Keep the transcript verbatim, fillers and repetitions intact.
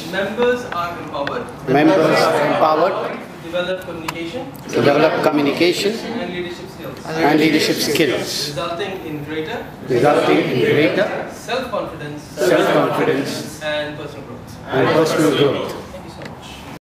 Members are empowered. Members are empowered To develop communication. to develop communication And leadership skills. and leadership skills, Resulting in greater resulting in greater self-confidence self-confidence and personal growth. and personal growth.